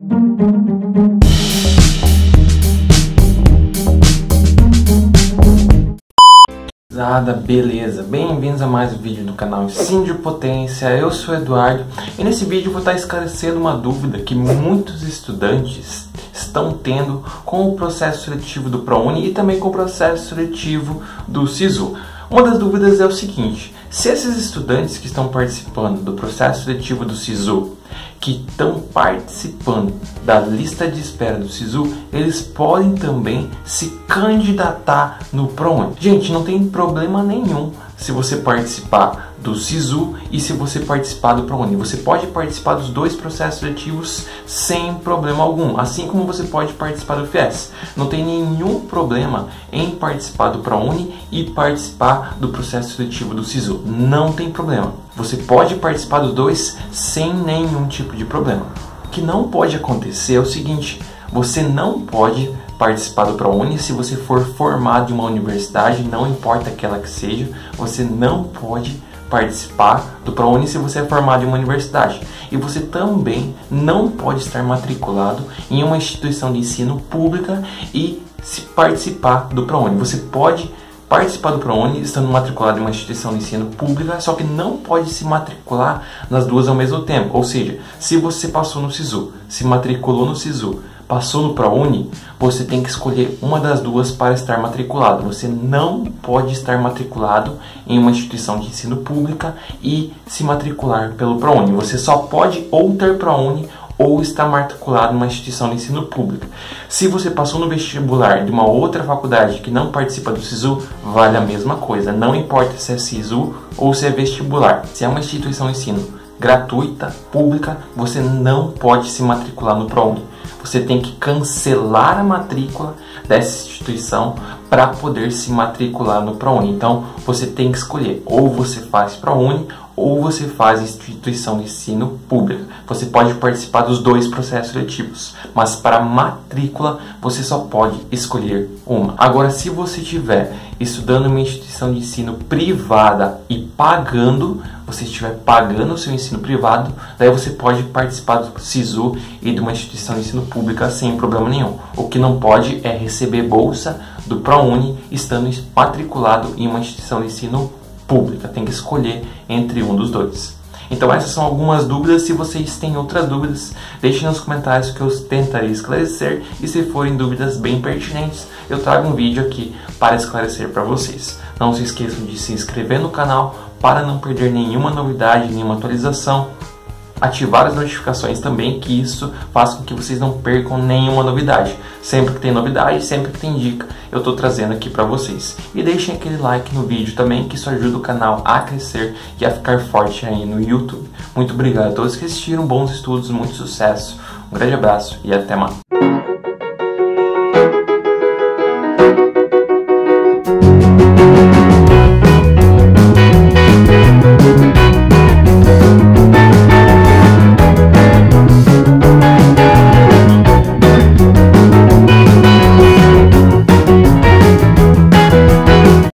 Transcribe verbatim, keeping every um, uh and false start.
Nada, beleza? Bem-vindos a mais um vídeo do canal Ensino de Potência. Eu sou o Eduardo e nesse vídeo eu vou estar esclarecendo uma dúvida que muitos estudantes estão tendo com o processo seletivo do ProUni e também com o processo seletivo do SISU. Uma das dúvidas é o seguinte: se esses estudantes que estão participando do processo seletivo do SISU, que estão participando da lista de espera do SISU, eles podem também se candidatar no ProUni. Gente, não tem problema nenhum se você participar do SISU e se você participar do ProUni. Você pode participar dos dois processos seletivos sem problema algum, assim como você pode participar do FIES. Não tem nenhum problema em participar do ProUni e participar do processo seletivo do SISU. Não tem problema. Você pode participar dos dois sem nenhum tipo de problema. O que não pode acontecer é o seguinte: você não pode participar do ProUni se você for formado em uma universidade, não importa aquela que seja. Você não pode participar do ProUni se você é formado em uma universidade. E você também não pode estar matriculado em uma instituição de ensino pública e se participar do ProUni. Você pode participar do ProUni estando matriculado em uma instituição de ensino pública, só que não pode se matricular nas duas ao mesmo tempo. Ou seja, se você passou no SISU, se matriculou no SISU, passou no ProUni, você tem que escolher uma das duas para estar matriculado. Você não pode estar matriculado em uma instituição de ensino pública e se matricular pelo ProUni. Você só pode ou ter ProUni ou estar matriculado em uma instituição de ensino pública. Se você passou no vestibular de uma outra faculdade que não participa do SISU, vale a mesma coisa. Não importa se é SISU ou se é vestibular. Se é uma instituição de ensino gratuita, pública, você não pode se matricular no ProUni. Você tem que cancelar a matrícula dessa instituição para poder se matricular no ProUni. Então, você tem que escolher: ou você faz ProUni ou você faz instituição de ensino pública. Você pode participar dos dois processos seletivos, mas para matrícula você só pode escolher uma. Agora, se você estiver estudando em uma instituição de ensino privada e pagando, você estiver pagando o seu ensino privado, daí você pode participar do SISU e de uma instituição de ensino pública sem problema nenhum. O que não pode é receber bolsa do ProUni estando matriculado em uma instituição de ensino pública. Tem que escolher entre um dos dois. Então essas são algumas dúvidas. Se vocês têm outras dúvidas, deixem nos comentários que eu tentarei esclarecer, e se forem dúvidas bem pertinentes, eu trago um vídeo aqui para esclarecer para vocês. Não se esqueçam de se inscrever no canal para não perder nenhuma novidade, nenhuma atualização. Ativar as notificações também, que isso faz com que vocês não percam nenhuma novidade. Sempre que tem novidade, sempre que tem dica, eu estou trazendo aqui para vocês. E deixem aquele like no vídeo também, que isso ajuda o canal a crescer e a ficar forte aí no YouTube. Muito obrigado a todos que assistiram, bons estudos, muito sucesso, um grande abraço e até mais.